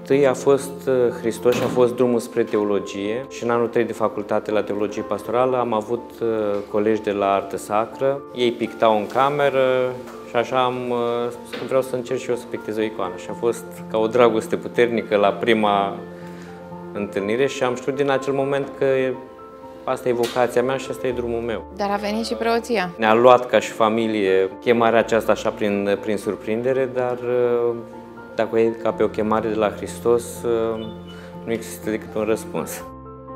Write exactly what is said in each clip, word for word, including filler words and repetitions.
Întâi a fost Hristos și a fost drumul spre teologie și în anul trei de facultate la teologie pastorală am avut colegi de la artă sacră. Ei pictau în cameră și așa am spus că vreau să încerc și eu să pictez o icoană. Și a fost ca o dragoste puternică la prima întâlnire și am știut din acel moment că asta e vocația mea și asta e drumul meu. Dar a venit și preoția. Ne-a luat ca și familie chemarea aceasta așa prin, prin surprindere, dar dacă e ca pe o chemare de la Hristos, nu există decât un răspuns.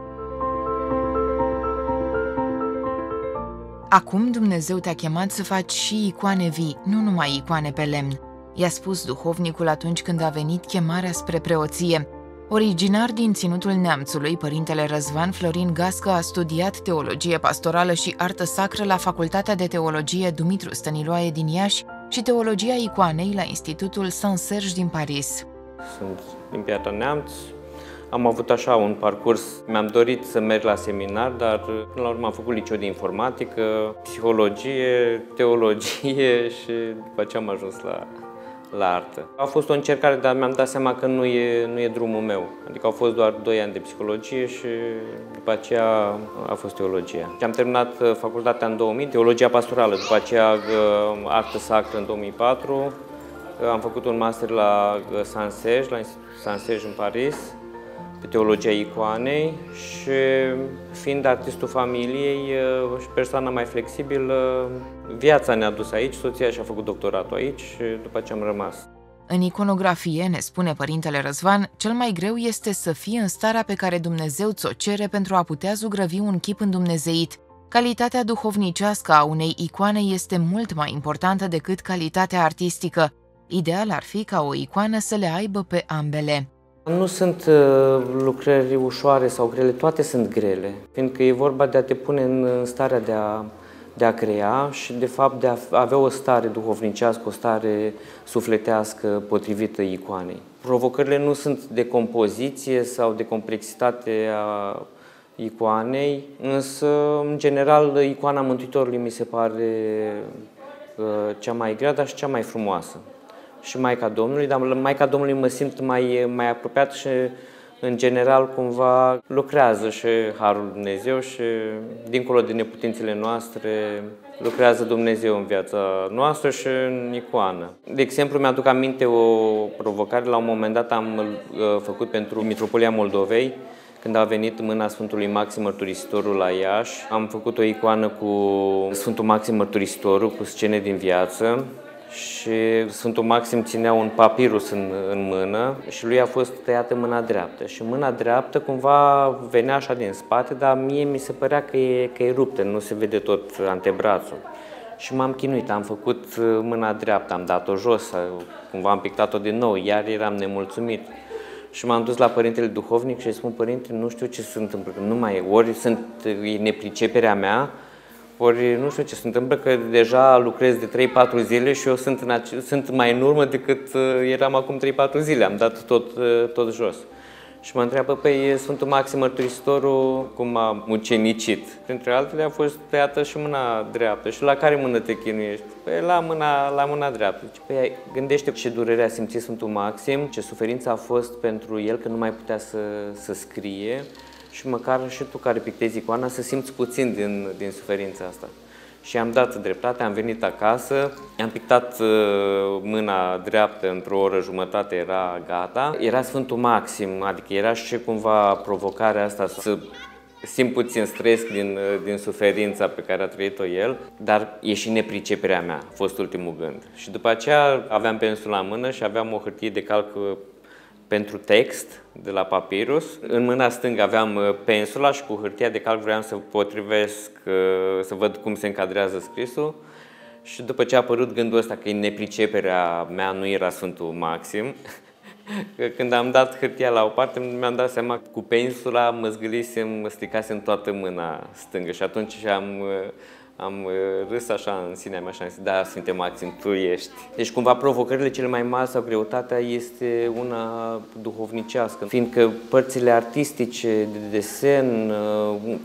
Acum Dumnezeu te-a chemat să faci și icoane vii, nu numai icoane pe lemn, i-a spus duhovnicul atunci când a venit chemarea spre preoție. Originar din Ținutul Neamțului, părintele Răzvan Florin Gască a studiat teologie pastorală și artă sacră la Facultatea de Teologie Dumitru Stăniloae din Iași și teologia icoanei la Institutul Saint-Serge din Paris. Sunt din Piatra Neamț. Am avut așa un parcurs, mi-am dorit să merg la seminar, dar până la urmă am făcut liceu de informatică, psihologie, teologie și după aceea am ajuns la, la artă. A fost o încercare, dar mi-am dat seama că nu e, nu e drumul meu. Adică au fost doar doi ani de psihologie și după aceea a fost teologia. Și am terminat facultatea în două mii, teologia pastorală, după aceea artă sacră în două mii patru. Am făcut un master la Saint-Serge, la Institutul Saint-Serge în Paris, pe teologia icoanei și fiind artistul familiei și persoana mai flexibilă, viața ne-a dus aici, soția și-a făcut doctoratul aici și după ce am rămas. În iconografie, ne spune părintele Răzvan, cel mai greu este să fii în starea pe care Dumnezeu ți-o cere pentru a putea zugrăvi un chip îndumnezeit. Calitatea duhovnicească a unei icoane este mult mai importantă decât calitatea artistică. Ideal ar fi ca o icoană să le aibă pe ambele. Nu sunt uh, lucrări ușoare sau grele, toate sunt grele, fiindcă e vorba de a te pune în starea de a, de a crea și de fapt de a avea o stare duhovnicească, o stare sufletească potrivită icoanei. Provocările nu sunt de compoziție sau de complexitate a icoanei, însă, în general, icoana Mântuitorului mi se pare uh, cea mai grea, dar și cea mai frumoasă. Și Maica Domnului, dar Maica Domnului mă simt mai, mai apropiat și, în general, cumva lucrează și Harul Dumnezeu și, dincolo de neputințele noastre, lucrează Dumnezeu în viața noastră și în icoană. De exemplu, mi-aduc aminte o provocare, la un moment dat am făcut pentru Mitropolia Moldovei, când a venit mâna Sfântului Maxim Mărturisitorul la Iași. Am făcut o icoană cu Sfântul Maxim Mărturisitorul, cu scene din viață. Și Sfântul Maxim ținea un papirus în, în mână și lui a fost tăiată mâna dreaptă. Și mâna dreaptă cumva venea așa din spate, dar mie mi se părea că e, că e ruptă, nu se vede tot antebrațul. Și m-am chinuit, am făcut mâna dreaptă, am dat-o jos, cumva am pictat-o din nou, iar eram nemulțumit. Și m-am dus la părintele duhovnic și îi spun: părinte, nu știu ce se întâmplă, că nu mai e, ori sunt, e nepriceperea mea, ori nu știu ce se întâmplă, că deja lucrez de trei patru zile și eu sunt, în ace- sunt mai în urmă decât eram acum trei patru zile, am dat tot, tot jos. Și mă întreabă: păi Sfântul Maxim Mărturisitorul cum a mucenicit? Printre altele a fost tăiată și mâna dreaptă. Și la care mână te chinuiești? Păi la mâna, la mâna dreaptă. Zice: păi gândește ce durere a simțit Sfântul Maxim, ce suferință a fost pentru el că nu mai putea să, să scrie. Și măcar și tu care pictezi icoana să simți puțin din, din suferința asta. Și am dat dreptate, am venit acasă, am pictat uh, mâna dreaptă într-o oră jumătate, era gata. Era Sfântul Maxim, adică era și cumva provocarea asta să simt puțin stres din, din suferința pe care a trăit-o el, dar e și nepriceperea mea, a fost ultimul gând. Și după aceea aveam pensul la mână și aveam o hârtie de calc pentru text de la papirus. În mâna stângă aveam pensula și cu hârtia de calc vreau să potrivesc, să văd cum se încadrează scrisul. Și după ce a apărut gândul ăsta că nepriceperea mea nu era Sfântul Maxim, când am dat hârtia la o parte, mi-am dat seama că cu pensula mă zgâlisem, mă stricasem toată mâna stângă și atunci am, am râs așa în sinea mea și am zis: da, Sfinte Maxim, tu ești. Deci cumva provocările cele mai mari sau greutatea este una duhovnicească, fiindcă părțile artistice de desen,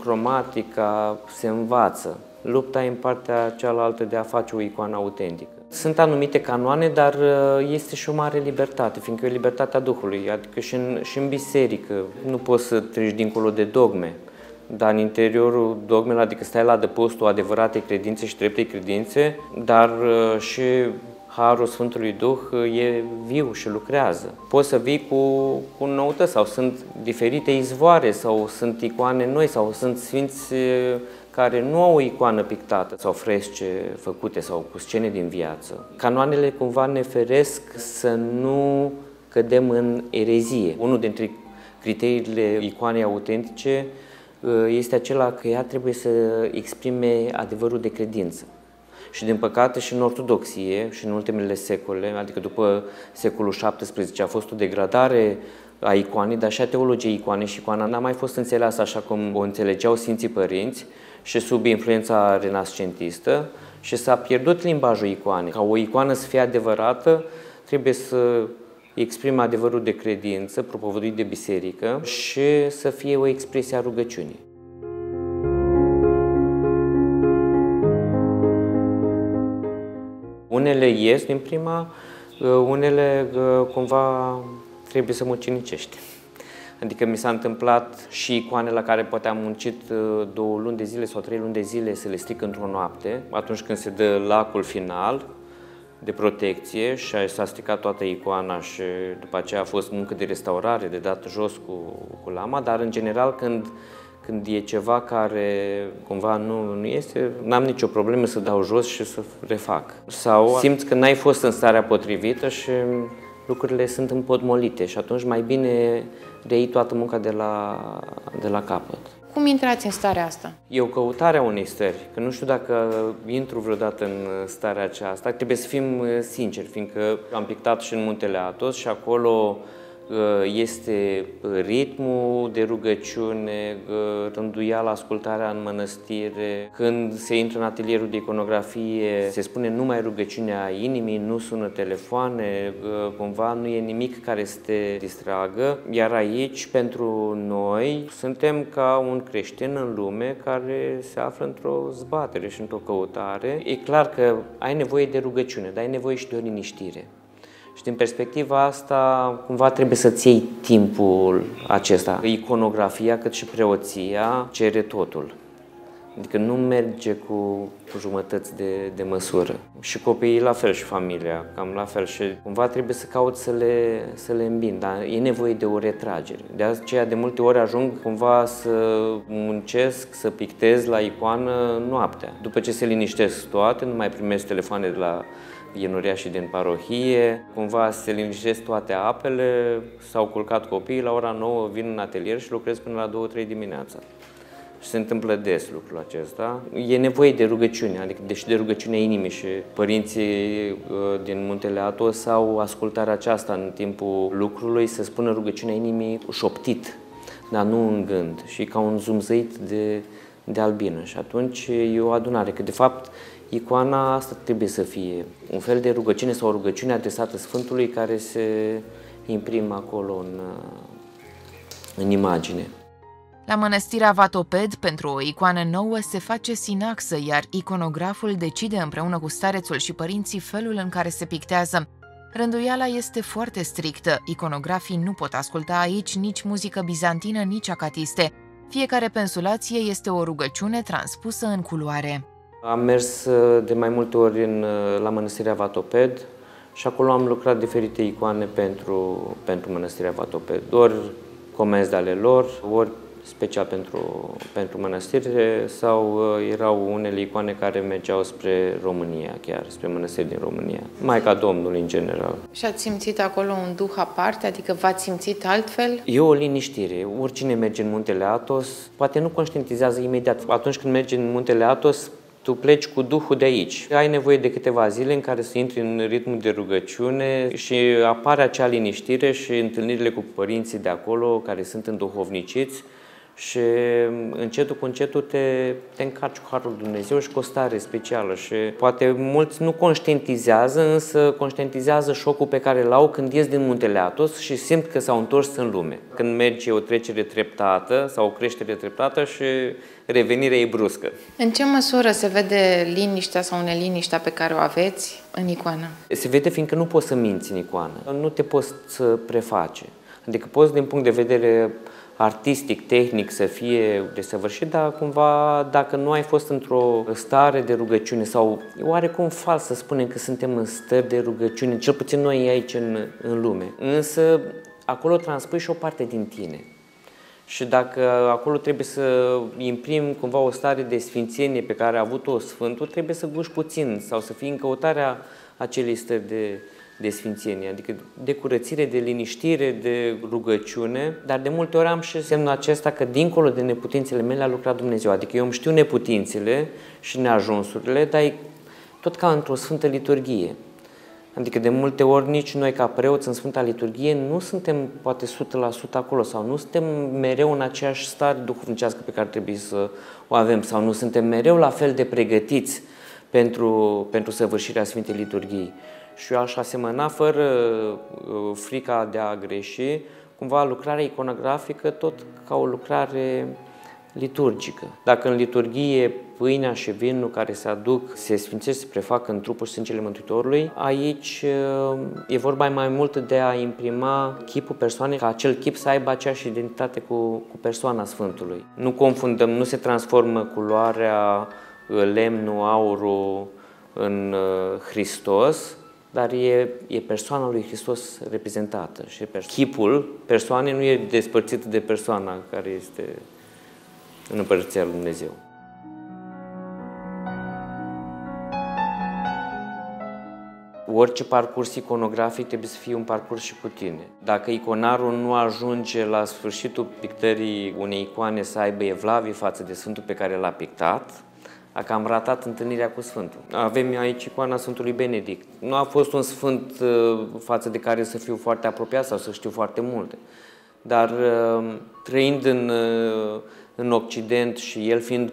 cromatica se învață. Lupta e în partea cealaltă de a face o icoană autentică. Sunt anumite canoane, dar este și o mare libertate, fiindcă e libertatea Duhului, adică și în, și în biserică nu poți să treci dincolo de dogme, dar în interiorul dogmelor, adică stai la adăpostul adevăratei credințe și dreptei credințe, dar și Harul Sfântului Duh e viu și lucrează. Poți să vii cu, cu noutăți sau sunt diferite izvoare sau sunt icoane noi sau sunt sfinți care nu au o icoană pictată sau fresce făcute sau cu scene din viață. Canoanele cumva ne feresc să nu cădem în erezie. Unul dintre criteriile icoanei autentice este acela că ea trebuie să exprime adevărul de credință. Și din păcate și în ortodoxie și în ultimele secole, adică după secolul șaptesprezece, a fost o degradare a icoanei, dar și a teologiei icoanei și icoana n-a mai fost înțeleasă așa cum o înțelegeau Sfinții Părinți și sub influența renascentistă și s-a pierdut limbajul icoanei. Ca o icoană să fie adevărată, trebuie să exprime adevărul de credință, propovăduit de biserică și să fie o expresie a rugăciunii. Unele ies din prima, unele cumva trebuie să mucenicești. Adică mi s-a întâmplat și icoane la care poate am muncit două luni de zile sau trei luni de zile să le stric într-o noapte, atunci când se dă lacul final de protecție și s-a stricat toată icoana și după aceea a fost muncă de restaurare, de dat jos cu, cu lama, dar în general când Când e ceva care cumva nu, nu este, n-am nicio problemă să dau jos și să refac. Sau simți că n-ai fost în starea potrivită și lucrurile sunt împotmolite și atunci mai bine reiei toată munca de la, de la capăt. Cum intrați în starea asta? E o căutare a unei stări, că nu știu dacă intru vreodată în starea aceasta. Trebuie să fim sinceri, fiindcă am pictat și în Muntele Athos și acolo este ritmul de rugăciune, rânduiala, ascultarea în mănăstire. Când se intră în atelierul de iconografie, se spune numai rugăciunea inimii, nu sună telefoane, cumva nu e nimic care să te distragă. Iar aici, pentru noi, suntem ca un creștin în lume care se află într-o zbatere și într-o căutare. E clar că ai nevoie de rugăciune, dar ai nevoie și de o liniștire. Și din perspectiva asta, cumva trebuie să-ți iei timpul acesta. Iconografia, cât și preoția, cere totul. Adică nu merge cu, cu jumătăți de, de măsură. Și copiii la fel și familia, cam la fel. Și cumva trebuie să caut să le, să le îmbin, dar e nevoie de o retragere. De aceea de multe ori ajung cumva să muncesc, să pictez la icoană noaptea. După ce se liniștesc toate, nu mai primesc telefoane de la ienureașii din parohie, cumva se liniștesc toate apele, s-au culcat copiii, la ora nouă vin în atelier și lucrez până la două trei dimineața. Și se întâmplă des lucrul acesta. E nevoie de rugăciune, adică deși de rugăciunea inimii și părinții din Muntele Athos au ascultarea aceasta în timpul lucrului, să spună rugăciunea inimii șoptit, dar nu în gând, și ca un zumzăit de, de albină. Și atunci e o adunare, că de fapt icoana asta trebuie să fie un fel de rugăciune sau o rugăciune adresată Sfântului care se imprimă acolo în, în imagine. La Mănăstirea Vatoped, pentru o icoană nouă, se face sinaxă, iar iconograful decide împreună cu starețul și părinții felul în care se pictează. Rânduiala este foarte strictă, iconografii nu pot asculta aici nici muzică bizantină, nici acatiste. Fiecare pensulație este o rugăciune transpusă în culoare. Am mers de mai multe ori în, la Mănăstirea Vatoped și acolo am lucrat diferite icoane pentru, pentru Mănăstirea Vatoped. Ori comenzi de ale lor, ori special pentru, pentru mănăstire, sau erau unele icoane care mergeau spre România, chiar spre mănăstiri din România. Maica Domnului în general. Și ați simțit acolo un duh aparte? Adică v-ați simțit altfel? E o liniștire. Oricine merge în Muntele Athos, poate nu conștientizează imediat. Atunci când mergi în Muntele Athos, tu pleci cu Duhul de aici. Ai nevoie de câteva zile în care să intri în ritmul de rugăciune și apare acea liniștire și întâlnirile cu părinții de acolo care sunt înduhovniciți Și încetul cu încetul te, te încarci cu Harul Dumnezeu și cu o stare specială și poate mulți nu conștientizează, însă conștientizează șocul pe care l-au când ies din muntele Athos și simt că s-au întors în lume. Când merge o trecere treptată sau o creștere treptată și revenirea e bruscă. În ce măsură se vede liniștea sau neliniștea pe care o aveți în icoană? Se vede fiindcă nu poți să minți în icoană, nu te poți să preface. Adică poți din punct de vedere artistic, tehnic să fie desăvârșit, dar cumva dacă nu ai fost într-o stare de rugăciune sau oarecum fals să spunem că suntem în stări de rugăciune, cel puțin noi aici în, în lume, însă acolo transpui și o parte din tine. Și dacă acolo trebuie să imprim cumva o stare de sfințenie pe care a avut-o Sfântul, trebuie să guși puțin sau să fii în căutarea acelei stări de de sfințenie, adică de curățire, de liniștire, de rugăciune, dar de multe ori am și semnul acesta că dincolo de neputințele mele a lucrat Dumnezeu, adică eu îmi știu neputințele și neajunsurile, dar e tot ca într-o Sfântă Liturghie. Adică de multe ori nici noi ca preoți în Sfânta Liturghie nu suntem poate o sută la sută acolo sau nu suntem mereu în aceeași stare duhovnicească pe care trebuie să o avem sau nu suntem mereu la fel de pregătiți pentru, pentru săvârșirea Sfintei Liturghii. Și eu aș asemăna, fără frica de a greși, cumva lucrarea iconografică tot ca o lucrare liturgică. Dacă în liturghie pâinea și vinul care se aduc se sfințesc, se prefac în trupul și sângele Mântuitorului, aici e vorba mai mult de a imprima chipul persoanei, ca acel chip să aibă aceeași identitate cu, cu persoana Sfântului. Nu confundăm, nu se transformă culoarea, lemnul, aurul în Hristos, dar e, e persoana lui Hristos reprezentată și chipul persoanei nu e despărțit de persoana care este în Împărăția lui Dumnezeu. Orice parcurs iconografic trebuie să fie un parcurs și cu tine. Dacă iconarul nu ajunge la sfârșitul pictării unei icoane să aibă evlavie față de Sfântul pe care l-a pictat, a cam ratat întâlnirea cu Sfântul. Avem aici icoana Sfântului Benedict. Nu a fost un sfânt față de care să fiu foarte apropiat sau să știu foarte multe. Dar trăind în, în Occident și el fiind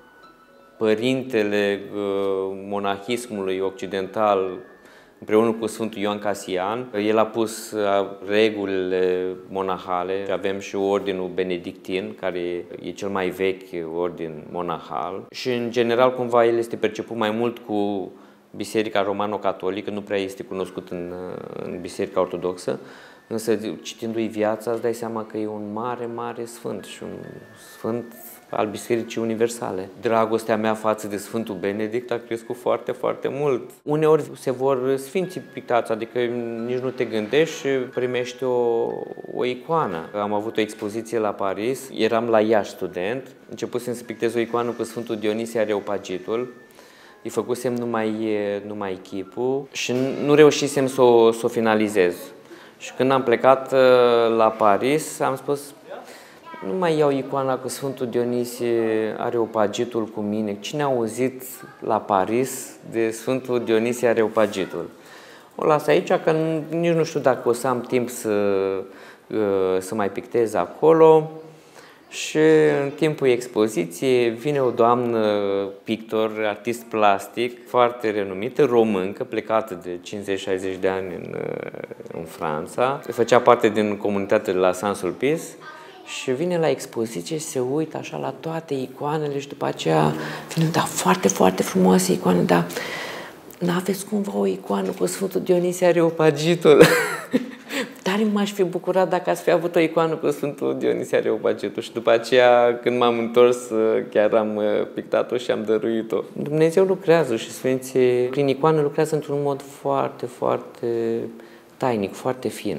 părintele monahismului occidental, împreună cu Sfântul Ioan Casian, el a pus regulile monahale. Avem și ordinul benedictin, care e cel mai vechi ordin monahal. Și, în general, cumva, el este perceput mai mult cu Biserica Romano-Catolică, nu prea este cunoscut în, în Biserica Ortodoxă, însă, citindu-i viața, îți dai seama că e un mare, mare sfânt și un sfânt al Bisericii Universale. Dragostea mea față de Sfântul Benedict a crescut foarte, foarte mult. Uneori se vor sfinți pictați, adică nici nu te gândești și primești o, o icoană. Am avut o expoziție la Paris, eram la Iași student, începusem să pictez o icoană cu Sfântul Dionisie Areopagitul, îi făcusem numai, numai chipul și nu reușisem să o, să o finalizez. Și când am plecat la Paris, am spus: nu mai iau icoana cu Sfântul Dionisie Areopagitul cu mine. Cine a auzit la Paris de Sfântul Dionisie Areopagitul? O las aici, că nici nu știu dacă o să am timp să, să mai pictez acolo. Și în timpul expoziției vine o doamnă pictor, artist plastic, foarte renumită, româncă, plecată de cincizeci șaizeci de ani în, în Franța. Făcea parte din comunitatea de la Saint-Sulpice. Și vine la expoziție și se uită așa la toate icoanele și după aceea vine: da, foarte, foarte frumoasă icoană, dar n-aveți cumva o icoană cu Sfântul Dionisie Areopagitul? Dar m-aș fi bucurat dacă ați fi avut o icoană cu Sfântul Dionisie Areopagitul. Și după aceea, când m-am întors, chiar am pictat-o și am dăruit-o. Dumnezeu lucrează și Sfinții, prin icoană, lucrează într-un mod foarte, foarte tainic, foarte fin.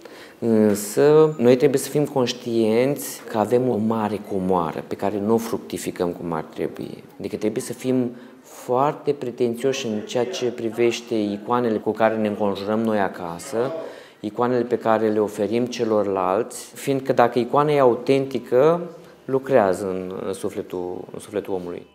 Însă, noi trebuie să fim conștienți că avem o mare comoară pe care nu o fructificăm cum ar trebui. Adică trebuie să fim foarte pretențioși în ceea ce privește icoanele cu care ne înconjurăm noi acasă, icoanele pe care le oferim celorlalți, fiindcă dacă icoana e autentică, lucrează în, în, sufletul, în sufletul omului.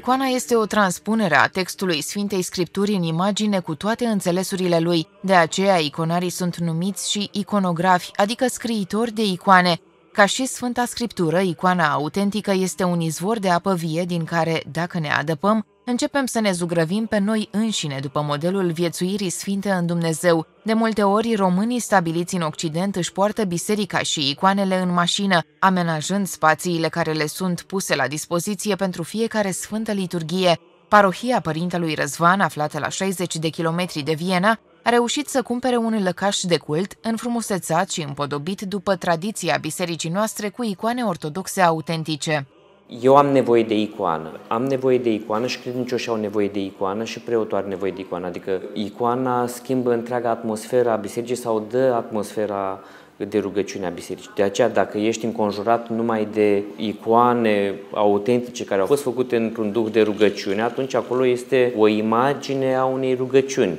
icoana este o transpunere a textului Sfintei Scripturi în imagine cu toate înțelesurile lui. De aceea, iconarii sunt numiți și iconografi, adică scriitori de icoane. Ca și Sfânta Scriptură, icoana autentică este un izvor de apă vie din care, dacă ne adăpăm, începem să ne zugrăvim pe noi înșine după modelul viețuirii sfinte în Dumnezeu. De multe ori, românii stabiliți în Occident își poartă biserica și icoanele în mașină, amenajând spațiile care le sunt puse la dispoziție pentru fiecare sfântă liturghie. Parohia Părintelui Răzvan, aflată la șaizeci de kilometri de Viena, a reușit să cumpere un lăcaș de cult înfrumusețat și împodobit după tradiția bisericii noastre cu icoane ortodoxe autentice. Eu am nevoie de icoană. Am nevoie de icoană și credincioșii au nevoie de icoană și preotul are nevoie de icoană. Adică icoana schimbă întreaga atmosferă a bisericii sau dă atmosfera de rugăciune a bisericii. De aceea, dacă ești înconjurat numai de icoane autentice care au fost făcute într-un duh de rugăciune, atunci acolo este o imagine a unei rugăciuni.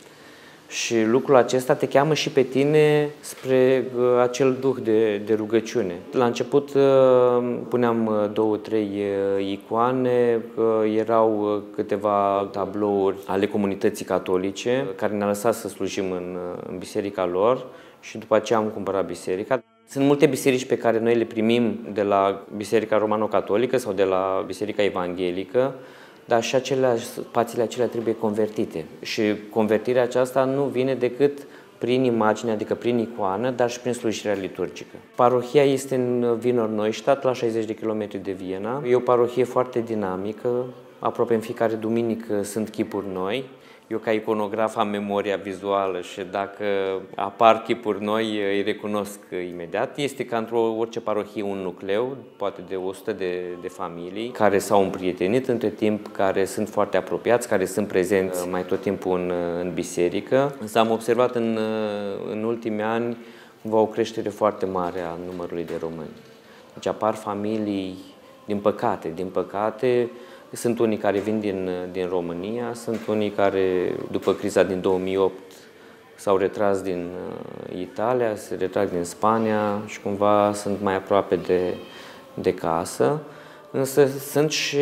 Și lucrul acesta te cheamă și pe tine spre uh, acel duh de, de rugăciune. La început uh, puneam uh, două, trei uh, icoane, uh, erau uh, câteva tablouri ale comunității catolice care ne-a lăsat să slujim în, uh, în biserica lor și după aceea am cumpărat biserica. Sunt multe biserici pe care noi le primim de la Biserica Romano-Catolică sau de la Biserica Evanghelică, dar și acelea, spațiile acelea trebuie convertite. Și convertirea aceasta nu vine decât prin imagine, adică prin icoană, dar și prin slujirea liturgică. Parohia este în Wiener-Neustadt, la șaizeci de kilometri de Viena. E o parohie foarte dinamică, aproape în fiecare duminică sunt chipuri noi. Eu, ca iconograf, am memoria vizuală și dacă apar chipuri noi, îi recunosc imediat. Este ca într-o orice parohie un nucleu, poate de o sută de, de familii, care s-au împrietenit între timp, care sunt foarte apropiați, care sunt prezenți mai tot timpul în, în biserică. Însă am observat în, în ultimii ani o creștere foarte mare a numărului de români. Deci apar familii, din păcate, din păcate, sunt unii care vin din, din România, sunt unii care, după criza din două mii opt, s-au retras din Italia, se retrag din Spania și cumva sunt mai aproape de, de casă. Însă sunt și,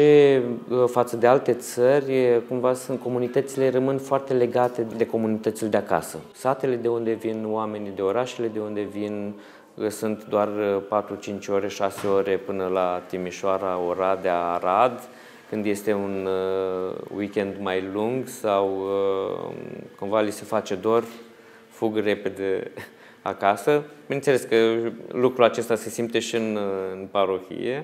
față de alte țări, cumva sunt, comunitățile rămân foarte legate de comunitățile de acasă. Satele de unde vin oamenii, de orașele de unde vin, sunt doar patru, cinci ore, șase ore până la Timișoara, Oradea, Arad. Când este un uh, weekend mai lung sau uh, cumva li se face dor, fug repede acasă. Bineînțeles că lucrul acesta se simte și în, în parohie,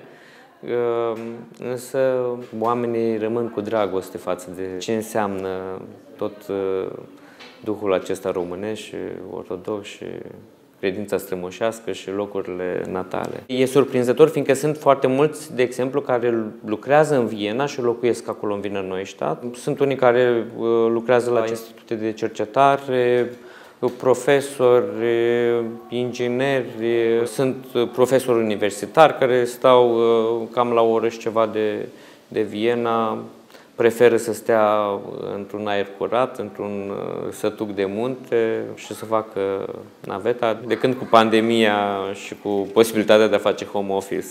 uh, însă oamenii rămân cu dragoste față de ce înseamnă tot uh, duhul acesta românesc și ortodox și credința strămoșească și locurile natale. E surprinzător, fiindcă sunt foarte mulți, de exemplu, care lucrează în Viena și locuiesc acolo în Wiener-Neustadt. Sunt unii care lucrează la institute de cercetare, profesori, ingineri, sunt profesori universitari care stau cam la o oră și ceva de, de Viena, preferă să stea într-un aer curat, într-un sătuc de munte și să facă naveta. De când cu pandemia și cu posibilitatea de a face home office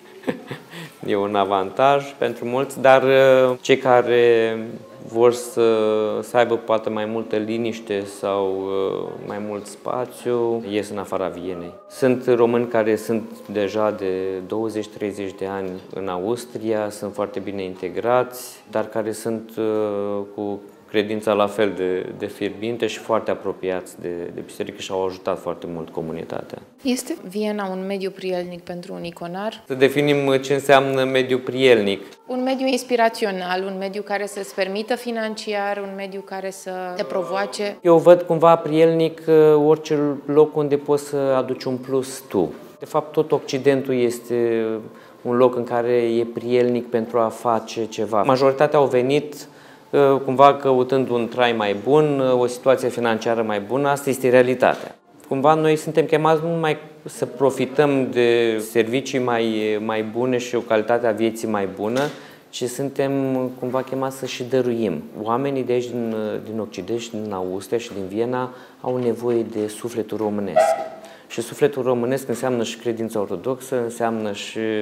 e un avantaj pentru mulți, dar cei care vor să, să aibă poate mai multă liniște sau mai mult spațiu, ies în afara Vienei. Sunt români care sunt deja de douăzeci treizeci de ani în Austria, sunt foarte bine integrați, dar care sunt cu credința la fel de, de fierbinte și foarte apropiați de, de biserică și au ajutat foarte mult comunitatea. Este Viena un mediu prielnic pentru un iconar? Să definim ce înseamnă mediu prielnic. Un mediu inspirațional, un mediu care să-ți permită financiar, un mediu care să te provoace. Eu văd cumva prielnic orice loc unde poți să aduci un plus tu. De fapt, tot Occidentul este un loc în care e prielnic pentru a face ceva. Majoritatea au venit cumva căutând un trai mai bun, o situație financiară mai bună, asta este realitatea. Cumva noi suntem chemați nu numai să profităm de servicii mai, mai bune și o calitate a vieții mai bună, ci suntem cumva chemați să și dăruim. Oamenii de aici, din, din Occident și din Austria și din Viena, au nevoie de sufletul românesc. Și sufletul românesc înseamnă și credința ortodoxă, înseamnă și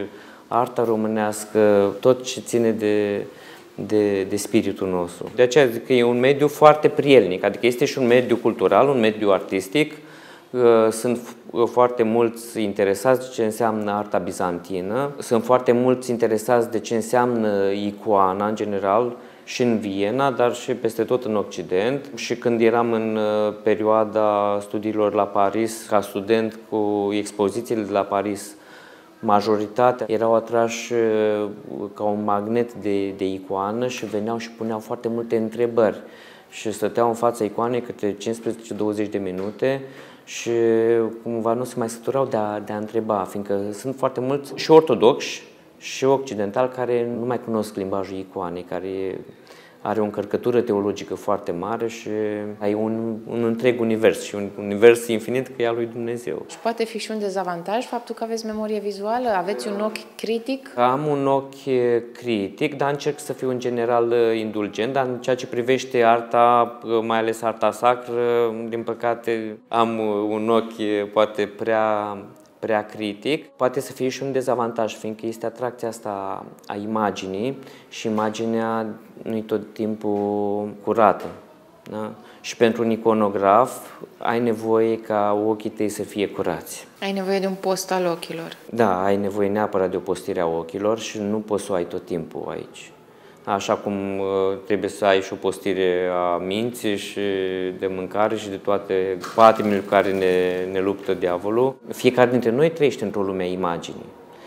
arta românească, tot ce ține de, de, de spiritul nostru. De aceea zic că e un mediu foarte prielnic, adică este și un mediu cultural, un mediu artistic. Sunt foarte mulți interesați de ce înseamnă arta bizantină, sunt foarte mulți interesați de ce înseamnă icoana în general, și în Viena, dar și peste tot în Occident. Și când eram în perioada studiilor la Paris, ca student cu expozițiile de la Paris, majoritatea erau atrași ca un magnet de, de icoană și veneau și puneau foarte multe întrebări. Și stăteau în fața icoanei câte cincisprezece douăzeci de minute și cumva nu se mai săturau de a, de a întreba, fiindcă sunt foarte mulți și ortodoxi și occidentali care nu mai cunosc limbajul icoanei, care are o încărcătură teologică foarte mare și ai un, un întreg univers și un univers infinit că e al lui Dumnezeu. Și poate fi și un dezavantaj faptul că aveți memorie vizuală? Aveți un ochi critic? Am un ochi critic, dar încerc să fiu în general indulgent, dar în ceea ce privește arta, mai ales arta sacră, din păcate am un ochi poate prea prea critic, poate să fie și un dezavantaj, fiindcă este atracția asta a imaginii și imaginea nu-i tot timpul curată. Da? Și pentru un iconograf ai nevoie ca ochii tăi să fie curați. Ai nevoie de un post al ochilor. Da, ai nevoie neapărat de o postire a ochilor și nu poți să o ai tot timpul aici. Așa cum trebuie să ai și o postire a minții și de mâncare și de toate patimile cu care ne, ne luptă diavolul. Fiecare dintre noi trăiește într-o lume a imaginii.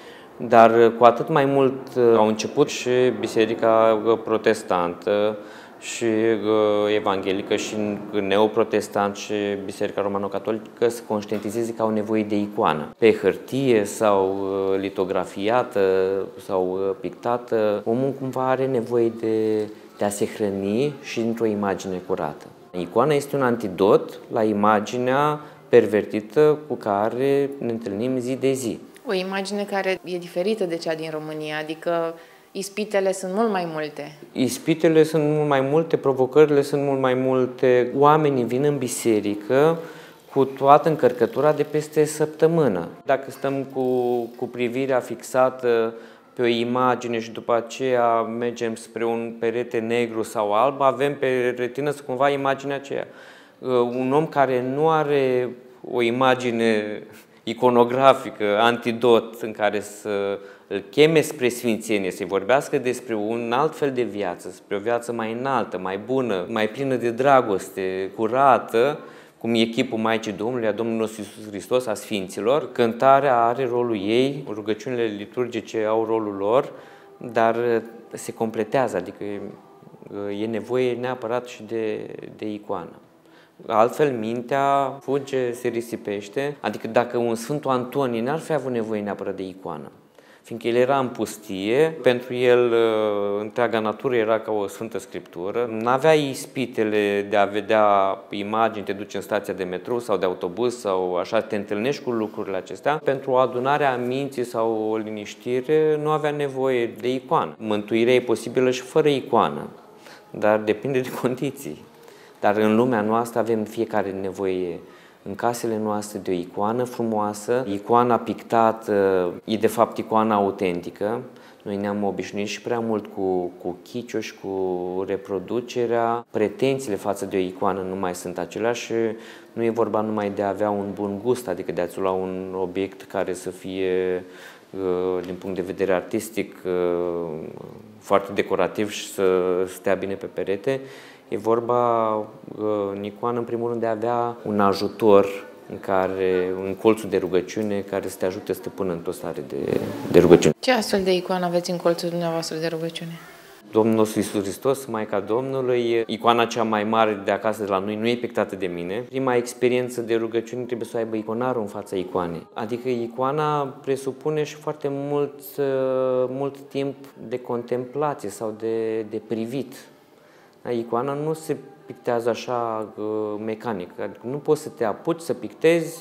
Dar cu atât mai mult au început și Biserica Protestantă și evanghelică și neoprotestant și Biserica Romano-Catolică să conștientizeze că au nevoie de icoană. Pe hârtie sau litografiată sau pictată, omul cumva are nevoie de, de a se hrăni și într-o imagine curată. Icoana este un antidot la imaginea pervertită cu care ne întâlnim zi de zi. O imagine care e diferită de cea din România, adică ispitele sunt mult mai multe. Ispitele sunt mult mai multe, provocările sunt mult mai multe. Oamenii vin în biserică cu toată încărcătura de peste săptămână. Dacă stăm cu, cu privirea fixată pe o imagine și după aceea mergem spre un perete negru sau alb, avem pe retină cumva imaginea aceea. Un om care nu are o imagine iconografică, antidot, în care să îl cheme spre sfințenie, să-i vorbească despre un alt fel de viață, spre o viață mai înaltă, mai bună, mai plină de dragoste, curată, cum e chipul Maicii Domnului, a Domnului nostru Iisus Hristos, a Sfinților. Cântarea are rolul ei, rugăciunile liturgice au rolul lor, dar se completează, adică e nevoie neapărat și de, de icoană. Altfel, mintea fuge, se risipește, adică dacă un Sfântul Antonie n-ar fi avut nevoie neapărat de icoană, fiindcă el era în pustie, pentru el întreaga natură era ca o Sfântă Scriptură, n-avea ispitele de a vedea imagini, te duci în stația de metrou sau de autobuz sau așa, te întâlnești cu lucrurile acestea. Pentru o adunare a minții sau o liniștire nu avea nevoie de icoană. Mântuirea e posibilă și fără icoană, dar depinde de condiții. Dar în lumea noastră avem fiecare nevoie în casele noastre de o icoană frumoasă. Icoana pictată e de fapt icoana autentică. Noi ne-am obișnuit și prea mult cu, cu chiciu și cu reproducerea. Pretențiile față de o icoană nu mai sunt aceleași și nu e vorba numai de a avea un bun gust, adică de a-ți lua un obiect care să fie, din punct de vedere artistic, foarte decorativ și să stea bine pe perete. E vorba în icoană, în primul rând, de a avea un ajutor în care, un colțul de rugăciune care să te ajute să te pună într-o stare de, de rugăciune. Ce astfel de icoană aveți în colțul dumneavoastră de rugăciune? Domnul nostru Iisus Hristos, Maica Domnului, icoana cea mai mare de acasă de la noi nu e pictată de mine. Prima experiență de rugăciune trebuie să o aibă iconarul în fața icoanei. Adică icoana presupune și foarte mult, mult timp de contemplație sau de, de privit. Icoana nu se pictează așa uh, mecanic, adică nu poți să te apuci să pictezi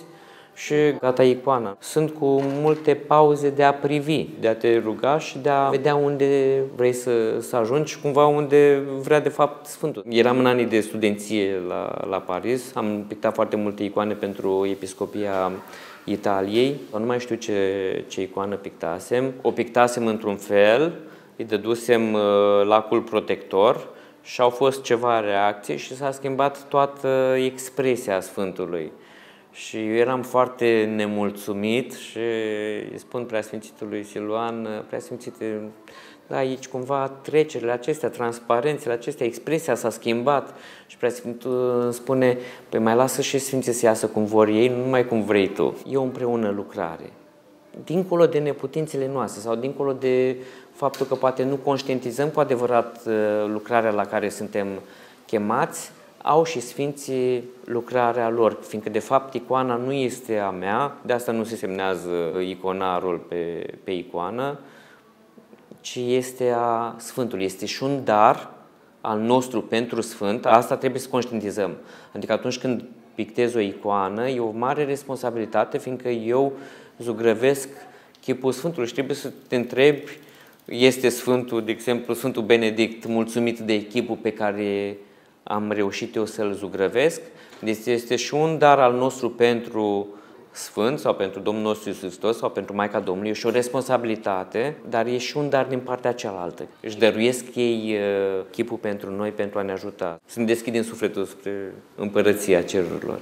și gata icoana. Sunt cu multe pauze de a privi, de a te ruga și de a vedea unde vrei să, să ajungi și cumva unde vrea de fapt Sfântul. Eram în anii de studenție la, la Paris, am pictat foarte multe icoane pentru Episcopia Italiei. Nu mai știu ce, ce icoană pictasem. O pictasem într-un fel, îi dădusem lacul protector și au fost ceva reacții și s-a schimbat toată expresia Sfântului. Și eu eram foarte nemulțumit și îi spun Preasfințitului Siluan: Preasfințite, da, aici cumva trecerile acestea, transparențele acestea, expresia s-a schimbat. Și Preasfințitul îmi spune: păi mai lasă și Sfinții să iasă cum vor ei, nu numai cum vrei tu. E o împreună lucrare. Dincolo de neputințele noastre sau dincolo de faptul că poate nu conștientizăm cu adevărat lucrarea la care suntem chemați, au și Sfinții lucrarea lor, fiindcă de fapt icoana nu este a mea, de asta nu se semnează iconarul pe, pe icoană, ci este a Sfântului. Este și un dar al nostru pentru Sfânt, asta trebuie să conștientizăm. Adică atunci când pictez o icoană, e o mare responsabilitate, fiindcă eu zugrăvesc chipul Sfântului și trebuie să te întrebi: este Sfântul, de exemplu, Sfântul Benedict, mulțumit de chipul pe care am reușit eu să-l zugrăvesc? Deci este și un dar al nostru pentru Sfânt sau pentru Domnul nostru Iisus Hristos sau pentru Maica Domnului, e și o responsabilitate, dar e și un dar din partea cealaltă. Își dăruiesc ei chipul pentru noi, pentru a ne ajuta să ne deschidem sufletul spre împărăția cerurilor.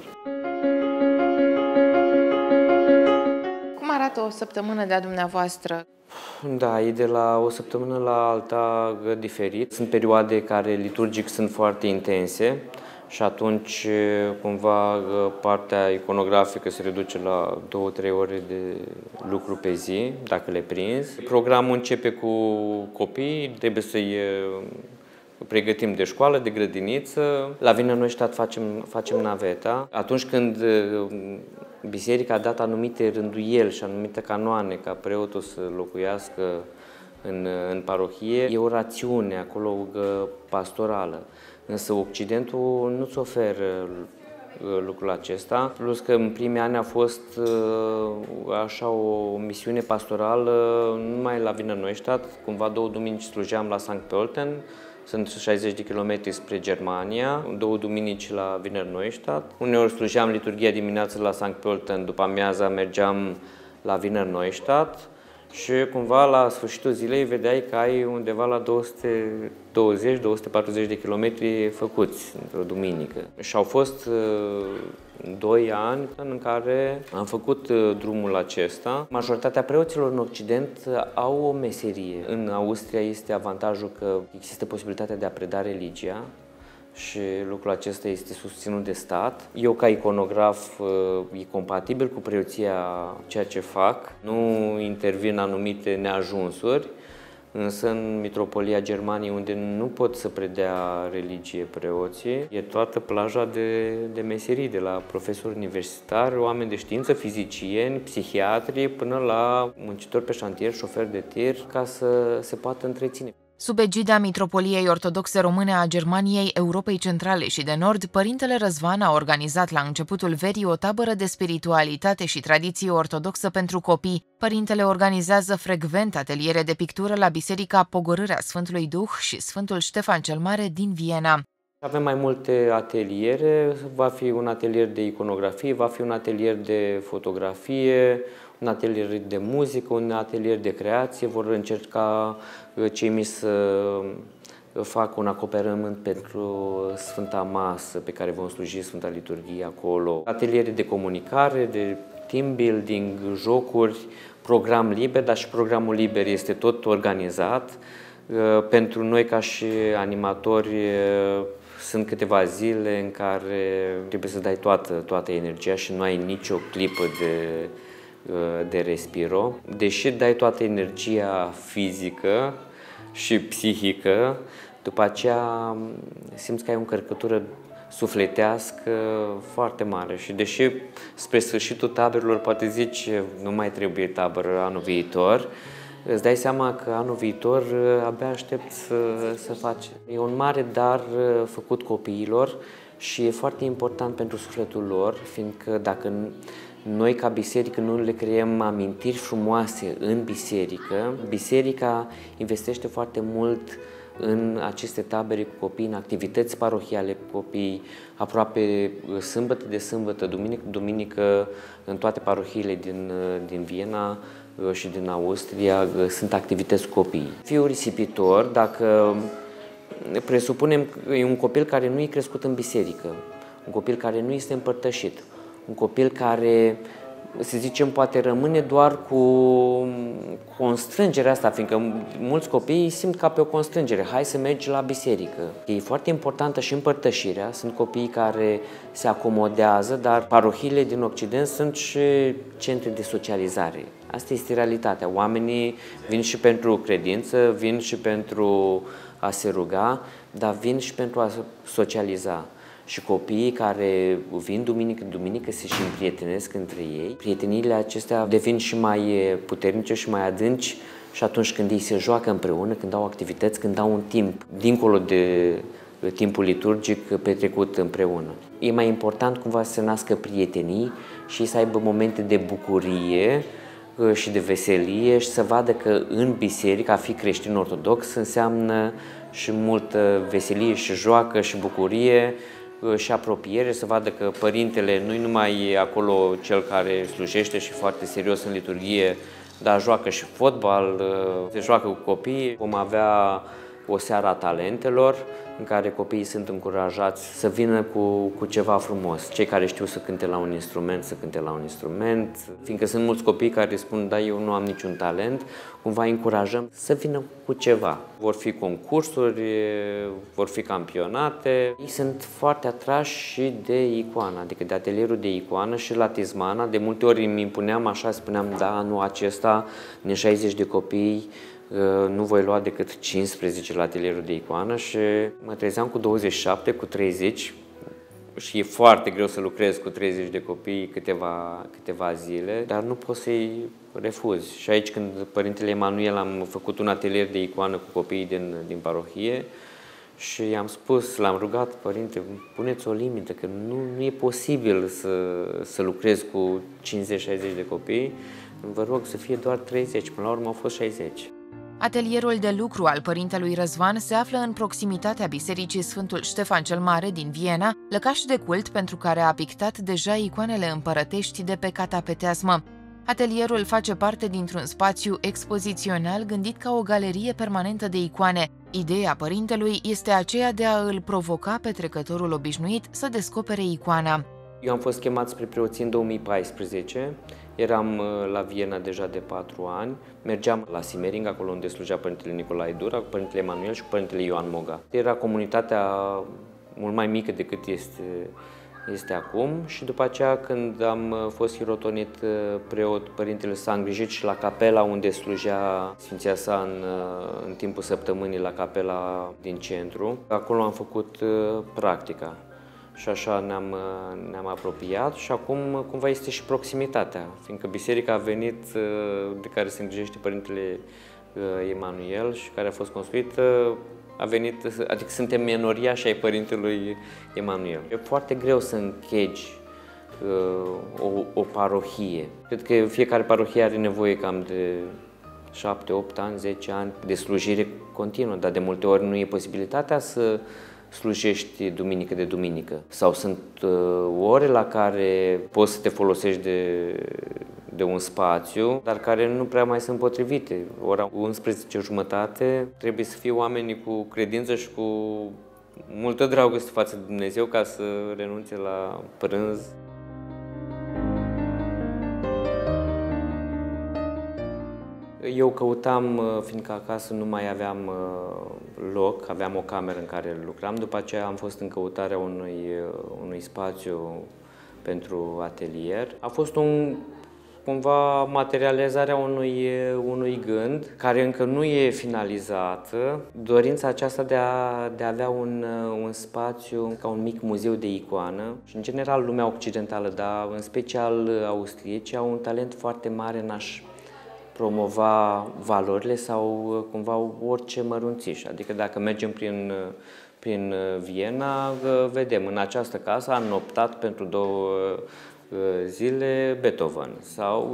Cum arată o săptămână de-a dumneavoastră? Da, e de la o săptămână la alta diferit. Sunt perioade care liturgic sunt foarte intense și atunci cumva partea iconografică se reduce la două-trei ore de lucru pe zi, dacă le prinzi. Programul începe cu copii, trebuie să-i pregătim de școală, de grădiniță. La Wiener Neustadt facem, facem naveta. Atunci când biserica a dat anumite rânduieli și anumite canoane ca preotul să locuiască în, în parohie, e o rațiune acolo pastorală. Însă Occidentul nu-ți oferă lucrul acesta, plus că în primii ani a fost așa o misiune pastorală numai la Wiener Neustadt, cumva două duminici slujeam la Sankt Pölten, sunt șaizeci de kilometri spre Germania, două duminici la Wiener Neustadt. Uneori slujeam liturghia dimineața la Sankt Pölten, după amiaza mergeam la Wiener Neustadt și cumva la sfârșitul zilei vedeai că ai undeva la două sute douăzeci - două sute patruzeci de kilometri făcuți într-o duminică. Și au fost uh, doi ani în care am făcut uh, drumul acesta. Majoritatea preoților în Occident au o meserie. În Austria este avantajul că există posibilitatea de a preda religia și lucrul acesta este susținut de stat. Eu, ca iconograf, e compatibil cu preoția ceea ce fac. Nu intervin anumite neajunsuri, însă în Mitropolia Germaniei, unde nu pot să predea religie preoții, e toată plaja de, de meserii, de la profesori universitari, oameni de știință, fizicieni, psihiatri, până la muncitori pe șantier, șoferi de tir, ca să se poată întreține. Sub egida Mitropoliei Ortodoxe Române a Germaniei, Europei Centrale și de Nord, Părintele Răzvan a organizat la începutul verii o tabără de spiritualitate și tradiție ortodoxă pentru copii. Părintele organizează frecvent ateliere de pictură la Biserica Pogorârea Sfântului Duh și Sfântul Ștefan cel Mare din Viena. Avem mai multe ateliere, va fi un atelier de iconografie, va fi un atelier de fotografie, un atelier de muzică, un atelier de creație. Vor încerca cei mici să facă un acoperământ pentru Sfânta Masă pe care vom sluji Sfânta Liturghie acolo. Ateliere de comunicare, de team building, jocuri, program liber, dar și programul liber este tot organizat. Pentru noi ca și animatori sunt câteva zile în care trebuie să dai toată, toată energia și nu ai nicio clipă de de respiro. Deși dai toată energia fizică și psihică, după aceea simți că ai o încărcătură sufletească foarte mare și deși spre sfârșitul taberelor poate zici nu mai trebuie tabără anul viitor, îți dai seama că anul viitor abia aștept să, să faci. E un mare dar făcut copiilor și e foarte important pentru sufletul lor, fiindcă dacă noi ca biserică nu le creăm amintiri frumoase în biserică. Biserica investește foarte mult în aceste tabere cu copii, în activități parohiale cu copii, aproape sâmbătă de sâmbătă, duminică de duminică, în toate parohiile din, din Viena și din Austria sunt activități cu copii. Fiul risipitor, dacă presupunem că e un copil care nu e crescut în biserică, un copil care nu este împărtășit, un copil care, să zicem, poate rămâne doar cu constrângerea asta, fiindcă mulți copii simt ca pe o constrângere, hai să mergi la biserică. E foarte importantă și împărtășirea, sunt copii care se acomodează, dar parohiile din Occident sunt și centre de socializare. Asta este realitatea. Oamenii vin și pentru credință, vin și pentru a se ruga, dar vin și pentru a socializa. Și copiii care vin duminică, duminică se și împrietenesc între ei. Prieteniile acestea devin și mai puternice și mai adânci și atunci când ei se joacă împreună, când au activități, când au un timp dincolo de timpul liturgic petrecut împreună. E mai important cumva să se nască prietenii și să aibă momente de bucurie și de veselie și să vadă că în biserică, a fi creștin ortodox, înseamnă și multă veselie și joacă și bucurie și apropiere, să vadă că părintele nu-i numai acolo cel care slujește și foarte serios în liturghie, dar joacă și fotbal, se joacă cu copiii. Vom avea o seară a talentelor în care copiii sunt încurajați să vină cu, cu ceva frumos. Cei care știu să cânte la un instrument, să cânte la un instrument. Fiindcă sunt mulți copii care spun, da, eu nu am niciun talent, cumva încurajăm să vină cu ceva. Vor fi concursuri, vor fi campionate. Ei sunt foarte atrași și de icoană, adică de atelierul de icoană și la Tismana. De multe ori îmi impuneam așa, spuneam, da, anul acesta, din șaizeci de copii, nu voi lua decât cincisprezece la atelierul de icoană și mă trezeam cu douăzeci și șapte, cu treizeci și e foarte greu să lucrez cu treizeci de copii câteva, câteva zile, dar nu poți să-i refuzi. Și aici când Părintele Emanuel am făcut un atelier de icoană cu copiii din, din parohie și i-am spus, l-am rugat, Părinte, puneți o limită, că nu, nu e posibil să, să lucrez cu cincizeci șaizeci de copii, vă rog să fie doar treizeci, până la urmă au fost șaizeci. Atelierul de lucru al părintelui Răzvan se află în proximitatea Bisericii Sfântul Ștefan cel Mare din Viena, lăcaș de cult pentru care a pictat deja icoanele împărătești de pe catapeteasmă. Atelierul face parte dintr-un spațiu expozițional gândit ca o galerie permanentă de icoane. Ideea părintelui este aceea de a îl provoca pe trecătorul obișnuit să descopere icoana. Eu am fost chemat spre preoție în două mii paisprezece, eram la Viena deja de patru ani, mergeam la Simering, acolo unde slujea Părintele Nicolae Dura, cu Părintele Emanuel și cu Părintele Ioan Moga. Era comunitatea mult mai mică decât este, este acum și după aceea când am fost hirotonit preot, Părintele s-a îngrijit și la capela unde slujea Sfinția sa în, în timpul săptămânii, la capela din centru. Acolo am făcut practica. Și așa ne-am ne-am apropiat și acum cumva este și proximitatea, fiindcă biserica a venit, de care se îngrijește Părintele Emanuel și care a fost construită, a venit, adică suntem menoriași ai Părintelui Emanuel. E foarte greu să închegi o, o parohie. Cred că fiecare parohie are nevoie cam de șapte, opt ani, zece ani de slujire continuă, dar de multe ori nu e posibilitatea să slujești duminică de duminică. Sau sunt uh, ore la care poți să te folosești de, de un spațiu, dar care nu prea mai sunt potrivite. Ora unsprezece jumătate trebuie să fie oamenii cu credință și cu multă dragoste față de Dumnezeu ca să renunțe la prânz. Eu căutam, fiindcă acasă nu mai aveam loc, aveam o cameră în care lucram, după aceea am fost în căutarea unui, unui spațiu pentru atelier. A fost un, cumva materializarea unui, unui gând care încă nu e finalizată, dorința aceasta de a, de a avea un, un spațiu ca un mic muzeu de icoană. Și în general lumea occidentală, dar în special austriecii, au un talent foarte mare în a-și promova valorile sau cumva orice mărunțiș. Adică dacă mergem prin, prin Viena, vedem în această casă am optat pentru două zile Beethoven sau